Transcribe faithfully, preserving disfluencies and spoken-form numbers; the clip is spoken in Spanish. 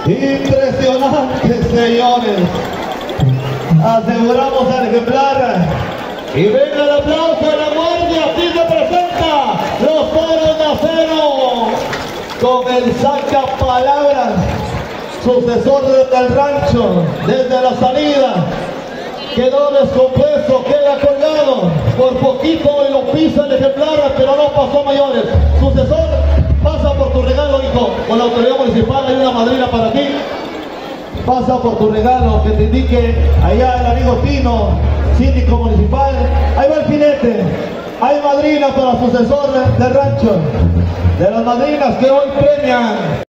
Impresionante, señores. Aseguramos al ejemplar. Y venga el aplauso de la guardia. Así se presenta los toros de acero. Con el saca palabras, sucesor del rancho, desde la salida. Quedó descompuesto, queda colgado. Por poquito y lo pisa el ejemplar, pero no pasó mayores. Sucesor, pasa por tu regalo, hijo. Con la autoridad municipal hay una madrina para ti. Pasa por tu regalo, que te indique allá el amigo Tino, síndico municipal. Ahí va el jinete. Hay madrina para sucesor del rancho. De las madrinas que hoy premian.